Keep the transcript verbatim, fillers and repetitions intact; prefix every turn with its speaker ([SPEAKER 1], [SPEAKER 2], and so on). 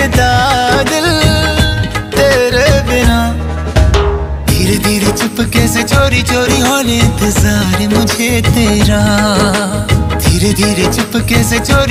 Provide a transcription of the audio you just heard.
[SPEAKER 1] लगता दिल तेरे बिना। धीरे धीरे चुपके से चोरी चोरी होने इंतजार मुझे तेरा। धीरे धीरे चुपके से चोरी